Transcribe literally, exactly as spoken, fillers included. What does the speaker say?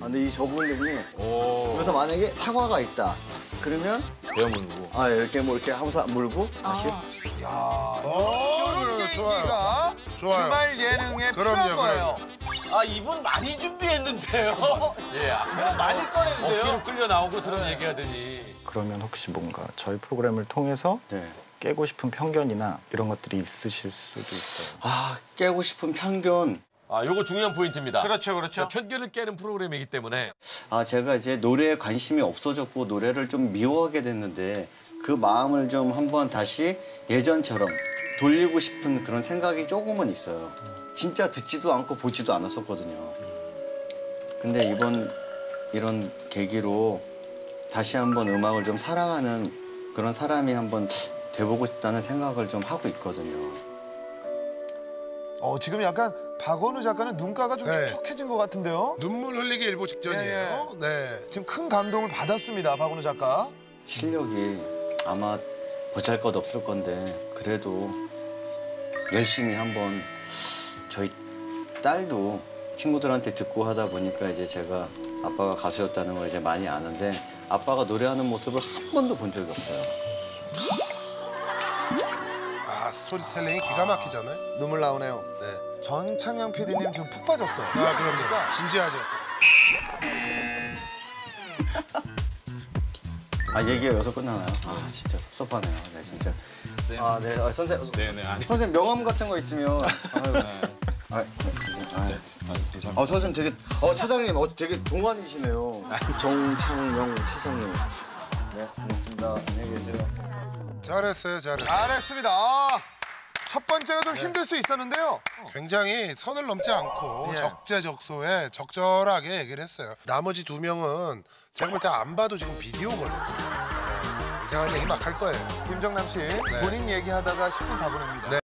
아, 근데 이 저분들이 여기서 만약에 사과가 있다. 그러면 배워 물고. 아 이렇게 뭐 이렇게 하면서 물고 다시. 야, 어, 이런 좋아요. 얘기가 좋아요. 주말 예능에 그럼요, 필요한 거예요. 아, 이분 많이 준비했는데요. 예, 아까 많이 꺼냈는데요. 억지로 끌려 나오고처럼 얘기하더니. 그러면 혹시 뭔가 저희 프로그램을 통해서 네. 깨고 싶은 편견이나 이런 것들이 있으실 수도 있어요. 아 깨고 싶은 편견. 아, 요거 중요한 포인트입니다. 그렇죠, 그렇죠. 편견을 깨는 프로그램이기 때문에. 아 제가 이제 노래에 관심이 없어졌고 노래를 좀 미워하게 됐는데 그 마음을 좀 한번 다시 예전처럼 돌리고 싶은 그런 생각이 조금은 있어요. 진짜 듣지도 않고 보지도 않았었거든요. 근데 이번 이런 계기로 다시 한번 음악을 좀 사랑하는 그런 사람이 한번 돼보고 싶다는 생각을 좀 하고 있거든요. 어, 지금 약간 박원우 작가는 눈가가 좀 네. 촉촉해진 것 같은데요. 눈물 흘리기 일보 직전이에요. 예, 네. 지금 큰 감동을 받았습니다, 박원우 작가. 실력이 아마 보잘것 없을 건데 그래도 열심히 한번 저희 딸도 친구들한테 듣고 하다 보니까 이제 제가 아빠가 가수였다는 걸 이제 많이 아는데 아빠가 노래하는 모습을 한 번도 본 적이 없어요. 아, 스토리텔링이 기가 막히잖아요. 눈물 나오네요. 네. 전창양 피디님 지금 푹 빠졌어요. 아, 그럼요. 진지하죠. 아 얘기가 여기서 끝나나요? 아 진짜 섭섭하네요. 네 진짜. 아 네. 아, 선생님. 네네. 선생님 명함 같은 거 있으면. 아유. 아, 아, 아, 아 선생님 되게 어 차장님 어 되게 동안이시네요. 정창영 차장님. 네 고맙습니다. 안녕히 계세요. 잘했어요, 잘했어요. 잘했습니다. 아, 첫 번째가 좀 힘들 수 있었는데요. 굉장히 선을 넘지 않고 예. 적재적소에 적절하게 얘기를 했어요. 나머지 두 명은 제가 볼 때 안 봐도 지금 비디오거든요. 네. 이상한 얘기 막 할 거예요. 김정남 씨, 본인 얘기하다가 십 분 다 보냅니다. 네.